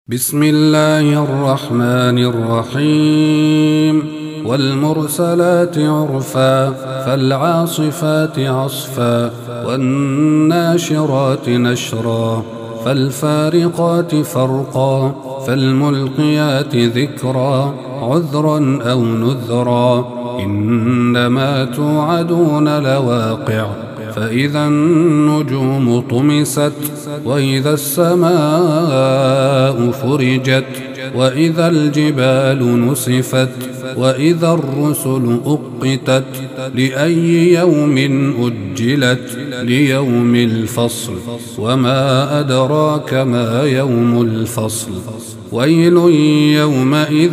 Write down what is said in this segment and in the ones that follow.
بسم الله الرحمن الرحيم والمرسلات عرفا فالعاصفات عصفا والناشرات نشرا فالفارقات فرقا فالملقيات ذكرا عذرا أو نذرا إنما توعدون لواقع فإذا النجوم طمست وإذا السماء فرجت وإذا الجبال نسفت وإذا الرسل أقتت لأي يوم أجلت ليوم الفصل وما أدراك ما يوم الفصل ويل يومئذ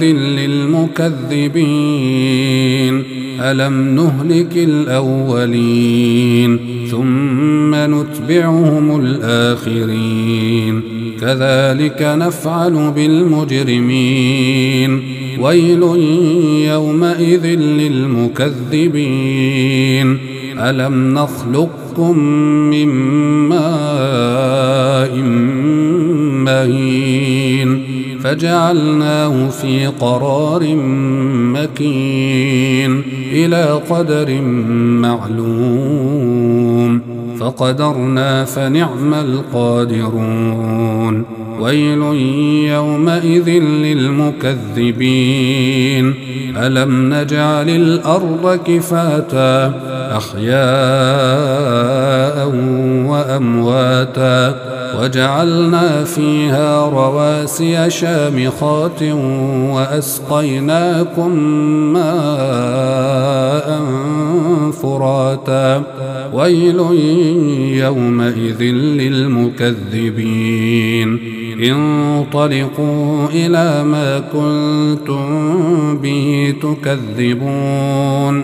للمكذبين ألم نهلك الأولين ثم نتبعهم الآخرين كذلك نفعل بالمجرمين ويل يومئذ للمكذبين ألم نخلقكم من ماء مهين فجعلناه في قرار مكين إلى قدر معلوم فقدرنا فنعم القادرون ويل يومئذ للمكذبين ألم نجعل الأرض كفاتا أحياء وأمواتا وجعلنا فيها رواسي شامخات وأسقيناكم ماء فراتا ويل يومئذ للمكذبين انطلقوا إلى ما كنتم به تكذبون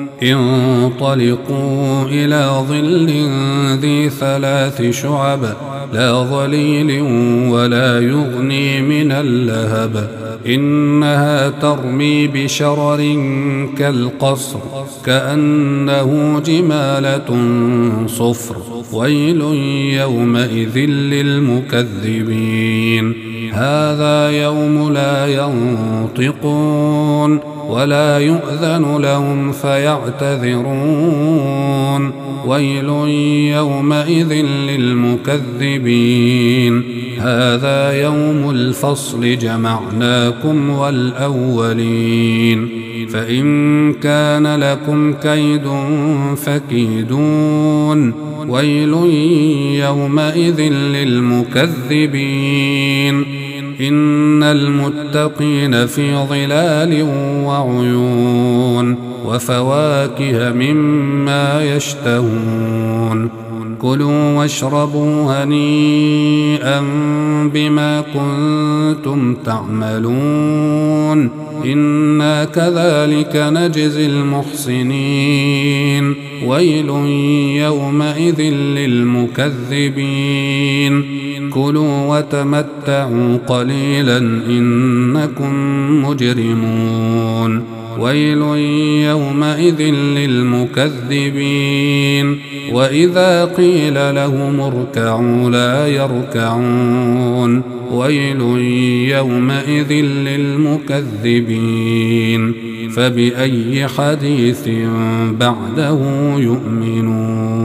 انطلقوا إلى ظل ذي 3 شعب لا ظليل ولا يغني من اللهب إنها ترمي بشرر كالقصر كأنه جمالة صفر ويل يومئذ للمكذبين هذا يوم لا ينطقون ولا يؤذن لهم فيعتذرون ويل يومئذ للمكذبين هذا يوم الفصل جمعناكم والأولين فإن كان لكم كيد فكيدون ويل يومئذ للمكذبين إن المتقين في ظلال وعيون وفواكه مما يشتهون كلوا واشربوا هنيئا بما كنتم تعملون إنا كذلك نجزي المحسنين ويل يومئذ للمكذبين كلوا وتمتعوا قليلا إنكم مجرمون ويل يومئذ للمكذبين وإذا قيل لهم اركعوا لا يركعون ويل يومئذ للمكذبين فبأي حديث بعده يؤمنون.